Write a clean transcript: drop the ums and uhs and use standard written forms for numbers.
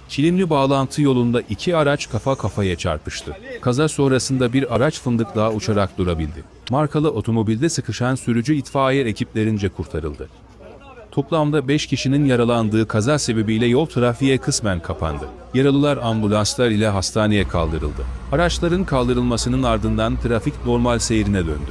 Çilimli bağlantı yolunda iki araç kafa kafaya çarpıştı. Kaza sonrasında bir araç fındıklığa uçarak durabildi. Markalı otomobilde sıkışan sürücü itfaiye ekiplerince kurtarıldı. Toplamda 5 kişinin yaralandığı kaza sebebiyle yol trafiğe kısmen kapandı. Yaralılar ambulanslar ile hastaneye kaldırıldı. Araçların kaldırılmasının ardından trafik normal seyrine döndü.